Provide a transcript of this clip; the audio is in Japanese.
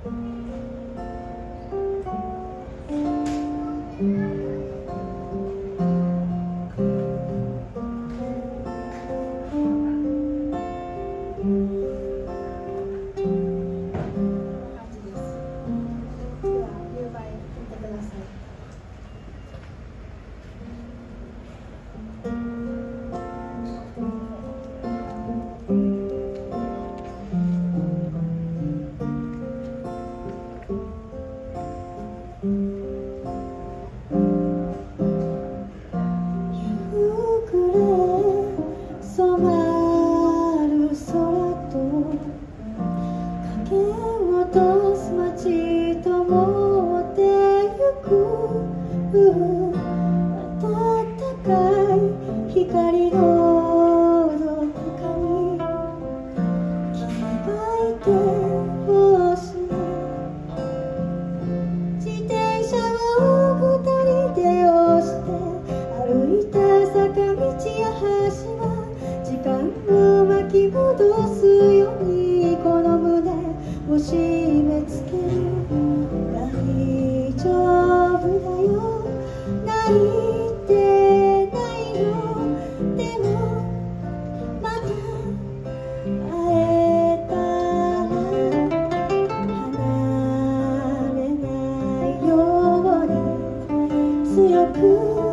光のどこかに君がいてほしい。自転車を二人で押して歩いた坂道や橋は時間を巻き戻すようにこの胸を締め付ける。大丈夫だよ、泣いてないの。でもまた会えたら離れないように強く